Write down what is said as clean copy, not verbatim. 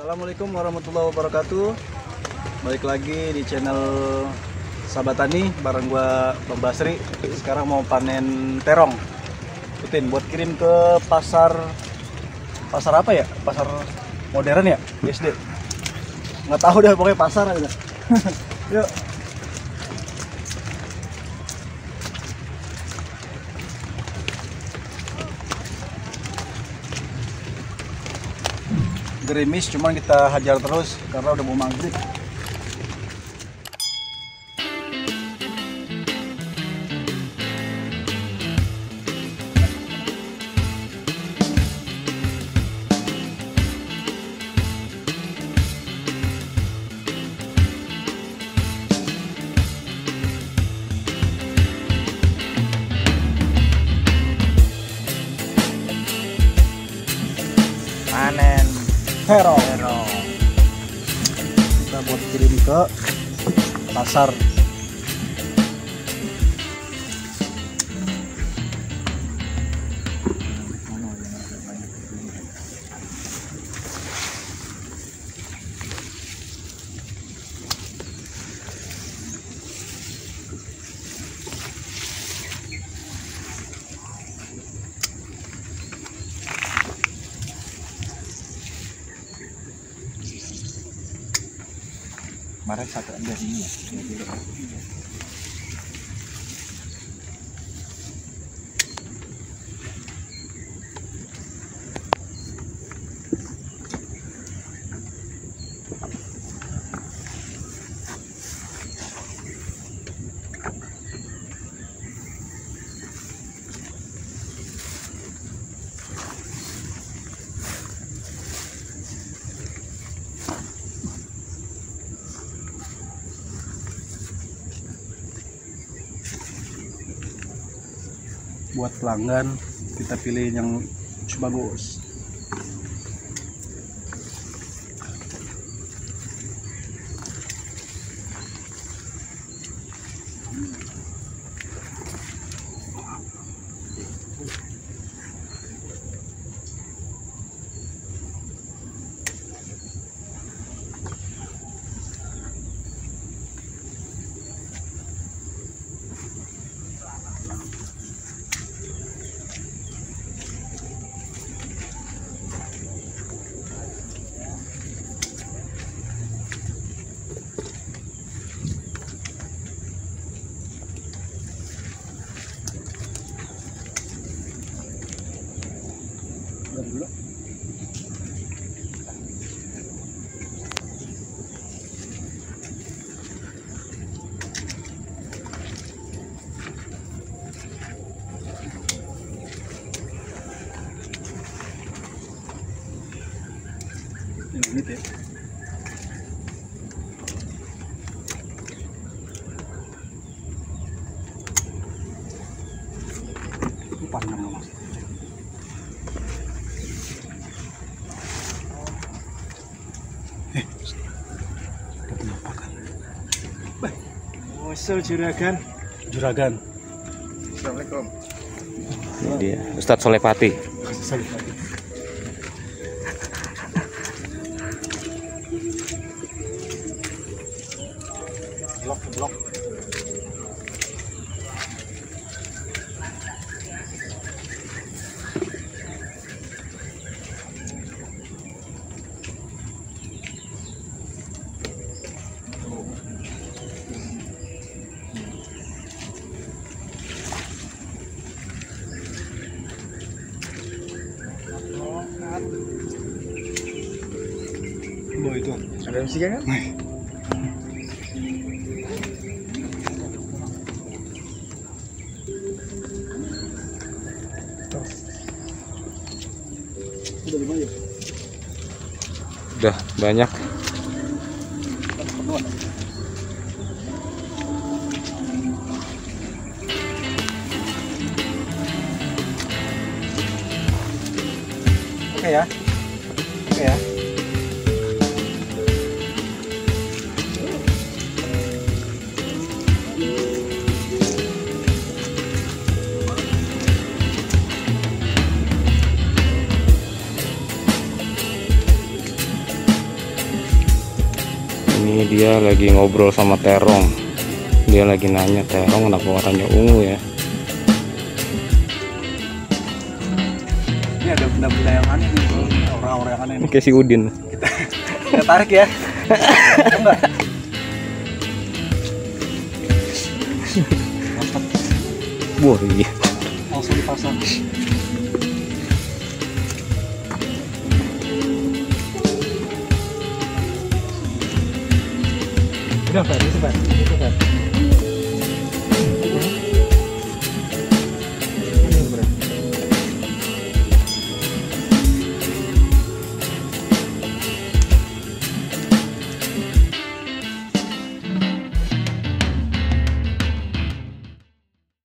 Assalamualaikum warahmatullahi wabarakatuh. Balik lagi di channel Sahabat Tani bareng gua Bang Basri. Sekarang mau panen terong rutin buat kirim ke pasar apa ya? Pasar modern ya? BSD. Nggak tahu deh, pokoknya pasar aja. Yuk. Gerimis, cuman kita hajar terus karena udah mau maghrib. Panen terong kita buat kirim ke pasar. Kemarin satu dari ini ya. Buat pelanggan kita pilih yang bagus. Dulu. Ini ya. Itu panjang Mas. Musuh juragan. Assalamualaikum. Ini dia Ustadz Solepati. Blok. Itu ada musiknya kan? Udah 5 ya? Udah banyak. Oke ya. Ini dia lagi ngobrol sama terong. Dia lagi nanya, terong kenapa warnanya ungu ya? Ini ada benda-benda yang aneh nih, aura-aura yang aneh nih. Kayak si Udin. Kita tarik ya. Enggak. Wah, iya. Langsung dipasang. Udah, Pak, itu Pak.